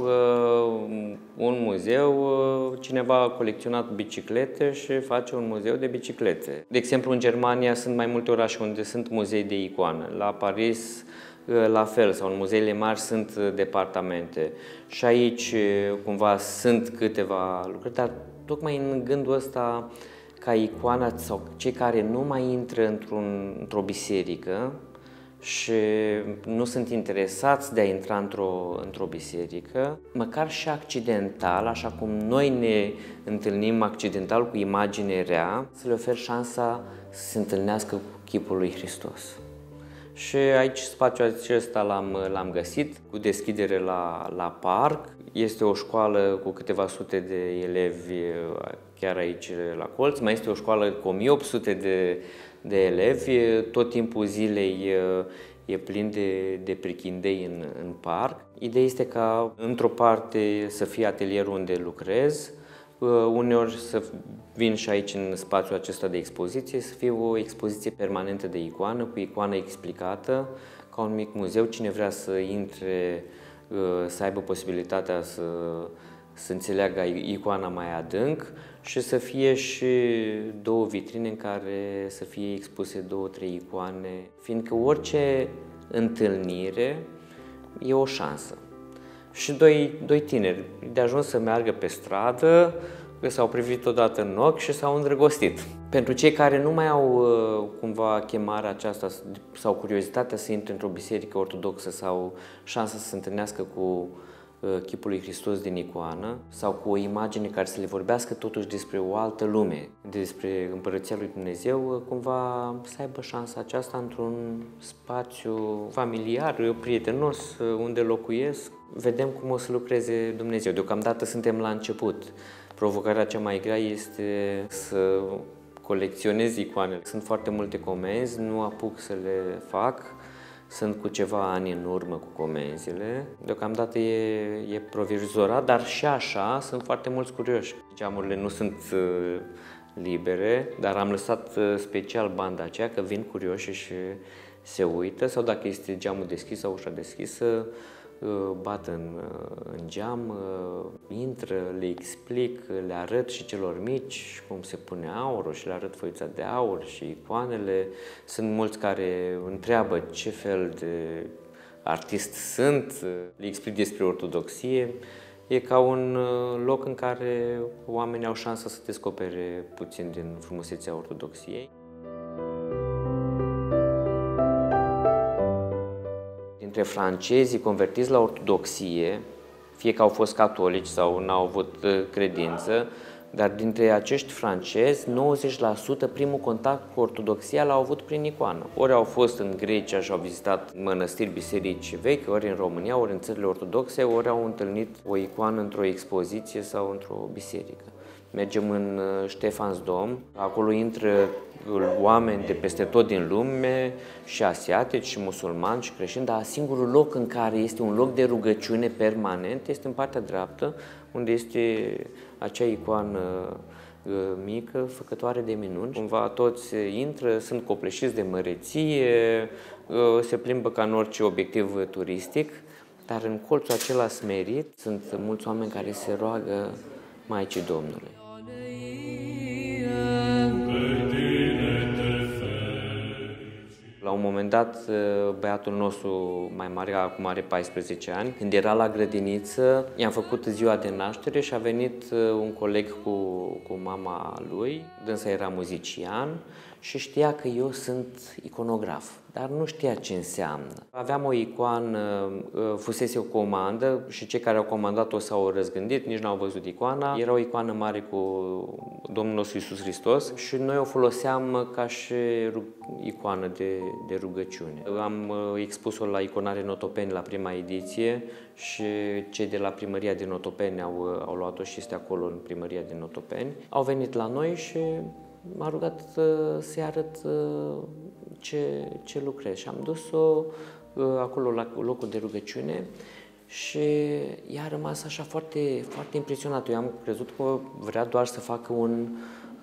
un muzeu, cineva a colecționat biciclete și face un muzeu de biciclete. De exemplu, în Germania sunt mai multe orașe unde sunt muzei de icoană. La Paris, la fel, sau în muzeile mari sunt departamente. Și aici, cumva, sunt câteva lucruri, dar tocmai în gândul ăsta ca icoana sau cei care nu mai intră într-un, într-o biserică și nu sunt interesați de a intra într-o într-o biserică, măcar și accidental, așa cum noi ne întâlnim accidental cu imagine rea, să le ofer șansa să se întâlnească cu chipul lui Hristos. Și aici spațiul acesta l-am, l-am găsit, cu deschidere la, la parc. Este o școală cu câteva sute de elevi chiar aici la colț, mai este o școală cu o mie opt sute de, de elevi, tot timpul zilei e plin de, de prichindei în, în parc. Ideea este ca într-o parte să fie atelierul unde lucrez, uneori să vin și aici în spațiul acesta de expoziție, să fie o expoziție permanentă de icoană, cu icoană explicată, ca un mic muzeu. Cine vrea să intre, să aibă posibilitatea să, să înțeleagă icoana mai adânc și să fie și două vitrine în care să fie expuse două, trei icoane, fiindcă orice întâlnire e o șansă. Și doi, doi tineri de ajuns să meargă pe stradă, s-au privit odată în ochi și s-au îndrăgostit. Pentru cei care nu mai au cumva chemarea aceasta sau curiozitatea să intre într-o biserică ortodoxă sau șansa să se întâlnească cu chipul lui Hristos din icoană sau cu o imagine care să le vorbească totuși despre o altă lume, despre Împărăția lui Dumnezeu, cumva să aibă șansa aceasta într-un spațiu familiar, prietenos, unde locuiesc. Vedem cum o să lucreze Dumnezeu. Deocamdată suntem la început. Provocarea cea mai grea este să colecționez icoanele. Sunt foarte multe comenzi, nu apuc să le fac. Sunt cu ceva ani în urmă cu comenzile. Deocamdată e, e provizorat, dar și așa sunt foarte mulți curioși. Geamurile nu sunt uh, libere, dar am lăsat uh, special banda aceea, că vin curioși și se uită, sau dacă este geamul deschis sau ușa deschisă, bat în, în geam, intră, le explic, le arăt și celor mici cum se pune aurul și le arăt foița de aur și icoanele. Sunt mulți care întreabă ce fel de artist sunt, le explic despre ortodoxie. E ca un loc în care oamenii au șansa să descopere puțin din frumusețea ortodoxiei. Dintre francezii convertiți la ortodoxie, fie că au fost catolici sau n-au avut credință, dar dintre acești francezi, nouăzeci la sută primul contact cu ortodoxia l-au avut prin icoană. Ori au fost în Grecia și au vizitat mănăstiri, biserici vechi, ori în România, ori în țările ortodoxe, ori au întâlnit o icoană într-o expoziție sau într-o biserică. Mergem în Ștefansdom, acolo intră oameni de peste tot din lume, și asiatici, și musulmani, și creștini, dar singurul loc în care este un loc de rugăciune permanent este în partea dreaptă, unde este acea icoană mică, făcătoare de minuni. Cumva toți intră, sunt copleșiți de măreție, se plimbă ca în orice obiectiv turistic, dar în colțul acela smerit sunt mulți oameni care se roagă Maicii Domnului. La un moment dat, băiatul nostru mai mare, acum are paisprezece ani, când era la grădiniță, i-am făcut ziua de naștere și a venit un coleg cu, cu mama lui, dânsa era muzician și știa că eu sunt iconograf, dar nu știa ce înseamnă. Aveam o icoană, fusese o comandă și cei care au comandat-o s-au răzgândit, nici n-au văzut icoana. Era o icoană mare cu Domnul nostru Iisus Hristos și noi o foloseam ca și icoană de, de rugăciune. Am expus-o la Iconare Notopeni la prima ediție și cei de la primăria din Notopeni au, au luat-o și este acolo în primăria din Notopeni. Au venit la noi și m-a rugat să-i arăt ce, ce lucrez și am dus-o acolo la locul de rugăciune și ea a rămas așa foarte, foarte impresionată. Eu am crezut că vrea doar să facă un,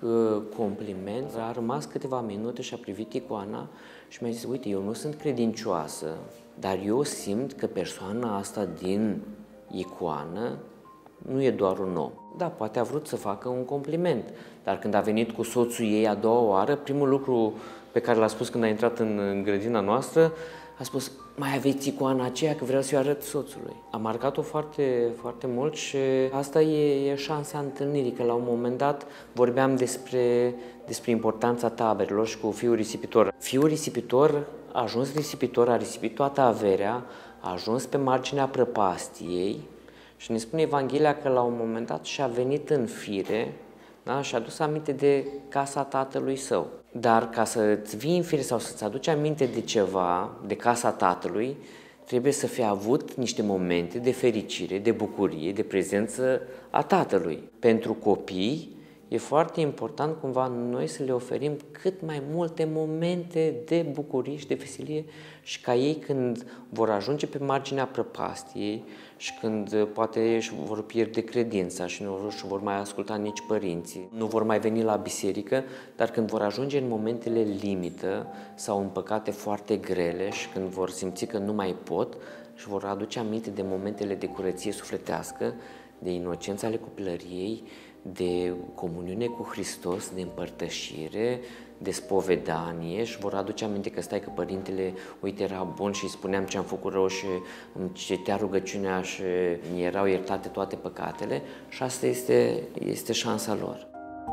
compliment, a rămas câteva minute și a privit icoana și mi-a zis, uite, eu nu sunt credincioasă, dar eu simt că persoana asta din icoană nu e doar un om. Da, poate a vrut să facă un compliment, dar când a venit cu soțul ei a doua oară, primul lucru pe care l-a spus când a intrat în grădina noastră, a spus, mai aveți icoana aceea că vreau să-i arăt soțului. A marcat-o foarte, foarte mult și asta e, e șansa întâlnirii, că la un moment dat vorbeam despre, despre importanța taberelor și cu fiul risipitor. Fiul risipitor a ajuns risipitor, a risipit toată averea, a ajuns pe marginea prăpastiei și ne spune Evanghelia că la un moment dat și-a venit în fire, da? Și-a adus aminte de casa tatălui său. Dar ca să-ți vii în fire sau să-ți aduci aminte de ceva, de casa tatălui, trebuie să fie avut niște momente de fericire, de bucurie, de prezență a tatălui. Pentru copii e foarte important cumva noi să le oferim cât mai multe momente de bucurie și de veselie și ca ei când vor ajunge pe marginea prăpastiei și când poate își vor pierde credința și nu își vor mai asculta nici părinții, nu vor mai veni la biserică, dar când vor ajunge în momentele limită sau în păcate foarte grele și când vor simți că nu mai pot și vor aduce aminte de momentele de curăție sufletească, de inocența ale copilăriei, de comuniune cu Hristos, de împărtășire, de spovedanie și vor aduce aminte că stai că părintele, uite, era bun și îi spuneam ce am făcut rău și îmi citea rugăciunea și mi erau iertate toate păcatele și asta este, este șansa lor.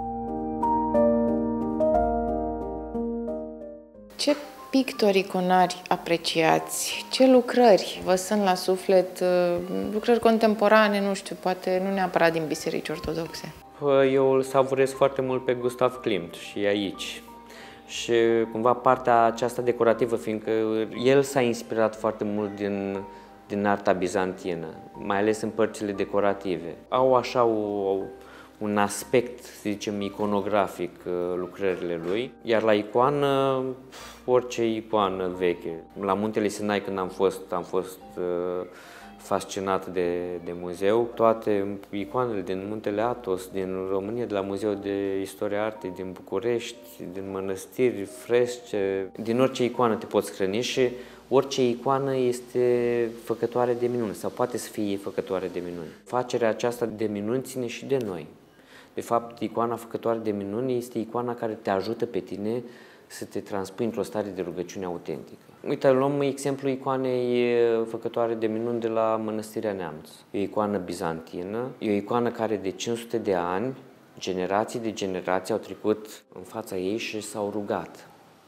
Ce pictori iconari apreciați? Ce lucrări vă sunt la suflet? Lucrări contemporane, nu știu, poate nu neapărat din biserici ortodoxe. Eu îl savurez foarte mult pe Gustav Klimt și aici. Și cumva partea aceasta decorativă, fiindcă el s-a inspirat foarte mult din, din arta bizantină, mai ales în părțile decorative. Au așa o, un aspect, să zicem, iconografic lucrările lui, iar la icoană, orice icoană veche. La Muntele Sinai când am fost, am fost uh, fascinat de, de muzeu. Toate icoanele din Muntele Athos, din România, de la Muzeul de Istoria Artei, din București, din mănăstiri, fresce, din orice icoană te poți hrăni și orice icoană este făcătoare de minuni sau poate să fie făcătoare de minuni. Facerea aceasta de minuni ține și de noi. De fapt, icoana făcătoare de minuni este icoana care te ajută pe tine să te transpui într-o stare de rugăciune autentică. Uite, luăm exemplu icoanei făcătoare de minuni de la Mănăstirea Neamț. E o icoană bizantină, e o icoană care de cinci sute de ani, generații de generații au trecut în fața ei și s-au rugat.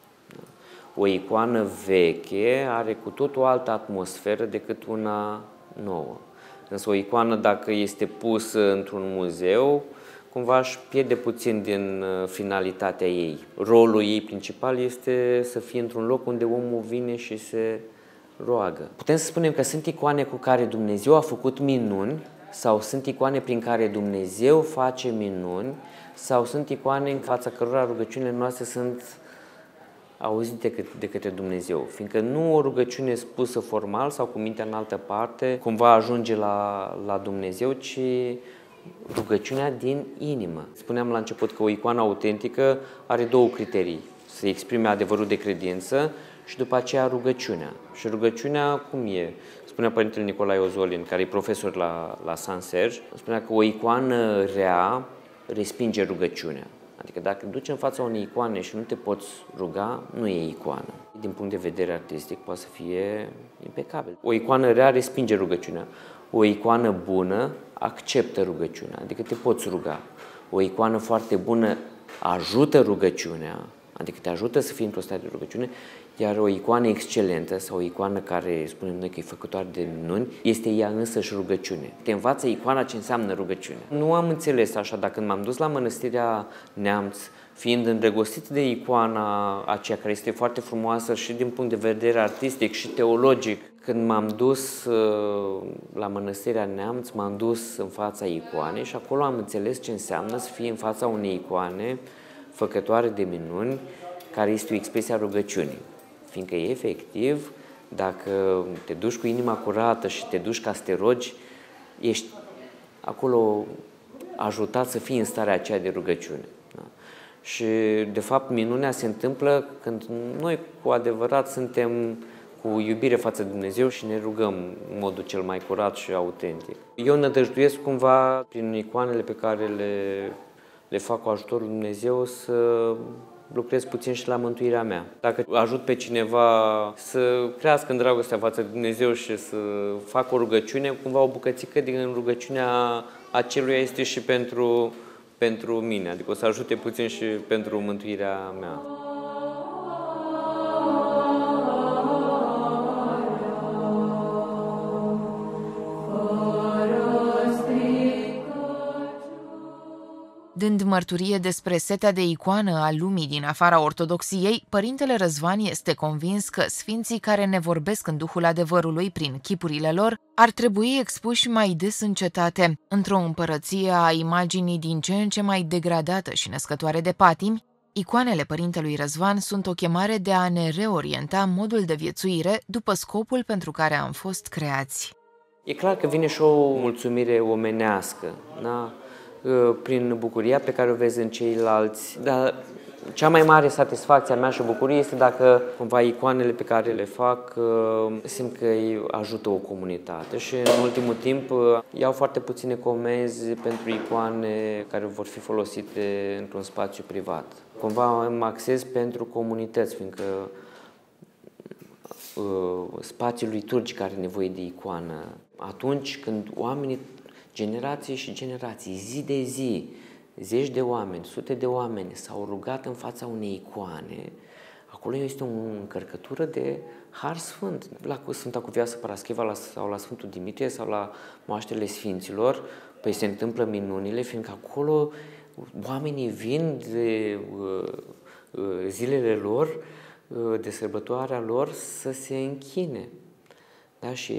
O icoană veche are cu tot o altă atmosferă decât una nouă. Însă o icoană, dacă este pusă într-un muzeu, cumva își pierde puțin din finalitatea ei. Rolul ei principal este să fie într-un loc unde omul vine și se roagă. Putem să spunem că sunt icoane cu care Dumnezeu a făcut minuni sau sunt icoane prin care Dumnezeu face minuni sau sunt icoane în fața cărora rugăciunile noastre sunt auzite de către Dumnezeu, fiindcă nu o rugăciune spusă formal sau cu mintea în altă parte cumva ajunge la, la Dumnezeu, ci rugăciunea din inimă. Spuneam la început că o icoană autentică are două criterii. Să exprime adevărul de credință și după aceea rugăciunea. Și rugăciunea cum e? Spunea Părintele Nicolae Ozolin, care e profesor la, la Saint Serge, spunea că o icoană rea respinge rugăciunea. Adică dacă duci în fața unei icoane și nu te poți ruga, nu e icoană. Din punct de vedere artistic poate să fie impecabil. O icoană rea respinge rugăciunea. O icoană bună acceptă rugăciunea, adică te poți ruga. O icoană foarte bună ajută rugăciunea, adică te ajută să fii într-o stare de rugăciune, iar o icoană excelentă sau o icoană care spunem noi că e făcătoare de minuni, este ea însăși rugăciune. Te învață icoana ce înseamnă rugăciune. Nu am înțeles așa, dacă când m-am dus la Mănăstirea Neamț, fiind îndrăgostit de icoana aceea care este foarte frumoasă și din punct de vedere artistic și teologic, când m-am dus la Mănăstirea Neamț, m-am dus în fața icoanei și acolo am înțeles ce înseamnă să fii în fața unei icoane făcătoare de minuni, care este o expresie a rugăciunii. Fiindcă efectiv, dacă te duci cu inima curată și te duci ca să te rogi, ești acolo ajutat să fii în starea aceea de rugăciune. Da? Și, de fapt, minunea se întâmplă când noi cu adevărat suntem cu iubire față de Dumnezeu și ne rugăm în modul cel mai curat și autentic. Eu nădăjduiesc cumva, prin icoanele pe care le, le fac cu ajutorul Dumnezeu, să lucrez puțin și la mântuirea mea. Dacă ajut pe cineva să crească în dragostea față de Dumnezeu și să facă o rugăciune, cumva o bucățică din rugăciunea aceluia este și pentru, pentru mine, adică o să ajute puțin și pentru mântuirea mea. Dând mărturie despre setea de icoană a lumii din afara ortodoxiei, părintele Răzvan este convins că sfinții care ne vorbesc în duhul adevărului prin chipurile lor ar trebui expuși mai des în cetate. Într-o împărăție a imaginii din ce în ce mai degradată și născătoare de patimi, icoanele părintelui Răzvan sunt o chemare de a ne reorienta modul de viețuire după scopul pentru care am fost creați. E clar că vine și o mulțumire omenească, da? Prin bucuria pe care o vezi în ceilalți. Dar cea mai mare satisfacție a mea și bucurie este dacă cumva icoanele pe care le fac simt că îi ajută o comunitate. Și în ultimul timp iau foarte puține comenzi pentru icoane care vor fi folosite într-un spațiu privat. Cumva mă axez pentru comunități, fiindcă spațiul liturgic are nevoie de icoană. Atunci când oamenii, generații și generații, zi de zi, zeci de oameni, sute de oameni s-au rugat în fața unei icoane, acolo este o încărcătură de har sfânt. La Sfânta Cuvioasă Paraschiva sau la Sfântul Dimitrie sau la moaștele Sfinților, păi se întâmplă minunile, fiindcă acolo oamenii vin de uh, uh, zilele lor, uh, de sărbătoarea lor, să se închine. Da? Și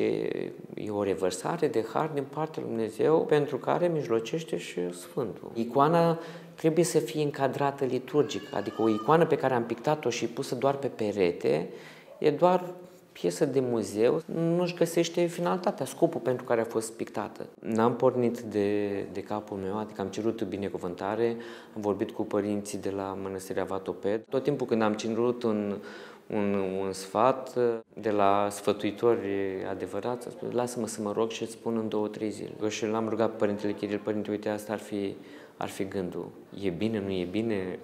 e o revărsare de har din partea lui Dumnezeu pentru care mijlocește și Sfântul. Icoana trebuie să fie încadrată liturgic, adică o icoană pe care am pictat-o și pusă doar pe perete e doar piesă de muzeu, nu-și găsește finalitatea, scopul pentru care a fost pictată. N-am pornit de, de capul meu, adică am cerut binecuvântare, am vorbit cu părinții de la Mănăstirea Vatoped. Tot timpul când am cerut un Un, un sfat de la sfătuitori adevărați, a spus, lasă-mă să mă rog și îți spun în două, trei zile. Și l-am rugat pe Părintele Chiril, Părinte, uite, asta ar fi, ar fi gândul. E bine, nu e bine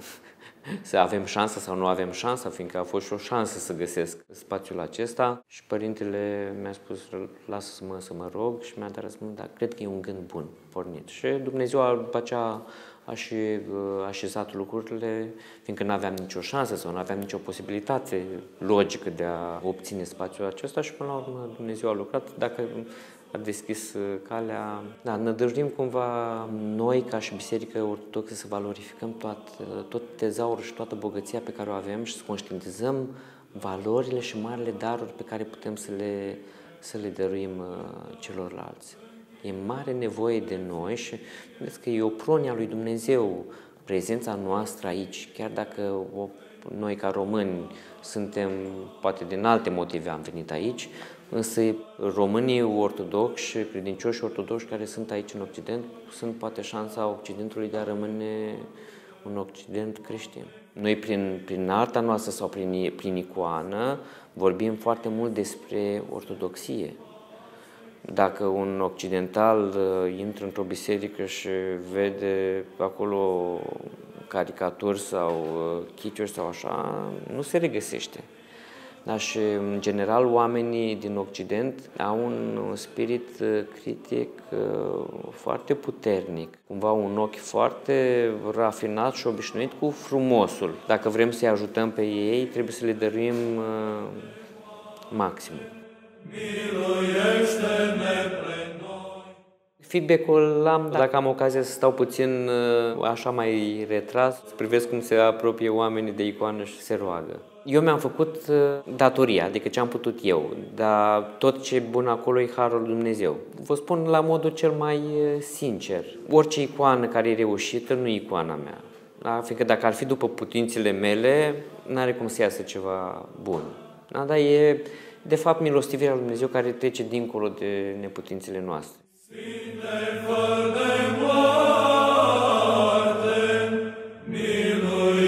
să avem șansa sau nu avem șansa, fiindcă a fost și o șansă să găsesc spațiul acesta. Și Părintele mi-a spus, lasă-mă să mă rog și mi-a dat răspuns, dar cred că e un gând bun pornit. Și Dumnezeu după aceea a și așezat lucrurile, fiindcă nu aveam nicio șansă sau nu aveam nicio posibilitate logică de a obține spațiul acesta și până la urmă Dumnezeu a lucrat. Dacă a deschis calea, da, nădăjduim cumva noi ca și Biserică Ortodoxă să valorificăm toat, tot tezaurul și toată bogăția pe care o avem și să conștientizăm valorile și marile daruri pe care putem să le, să le dăruim celorlalți. E mare nevoie de noi și vedeți că e o pronie a lui Dumnezeu prezența noastră aici, chiar dacă o, noi ca români suntem, poate din alte motive am venit aici, însă românii ortodoxi, credincioși ortodoxi care sunt aici în Occident, sunt poate șansa Occidentului de a rămâne un Occident creștin. Noi prin, prin arta noastră sau prin, prin icoană vorbim foarte mult despre ortodoxie. Dacă un occidental uh, intră într-o biserică și vede acolo caricaturi sau uh, chiciuri sau așa, nu se regăsește. Dar și, în general, oamenii din Occident au un spirit uh, critic uh, foarte puternic. Cumva un ochi foarte rafinat și obișnuit cu frumosul. Dacă vrem să-i ajutăm pe ei, trebuie să le dăruim uh, maximum. Feedback-ul l-am, dacă am ocazia să stau puțin așa mai retras, să privesc cum se apropie oamenii de icoană și se roagă. Eu mi-am făcut datoria, adică ce am putut eu, dar tot ce e bun acolo e harul lui Dumnezeu. Vă spun la modul cel mai sincer, orice icoană care e reușită nu e icoana mea. Da? Fiindcă dacă ar fi după putințele mele, n-are cum să iasă ceva bun. Da? Dar e de fapt milostivirea lui Dumnezeu care trece dincolo de neputințele noastre. Sfinte, fără de moarte, miluiește.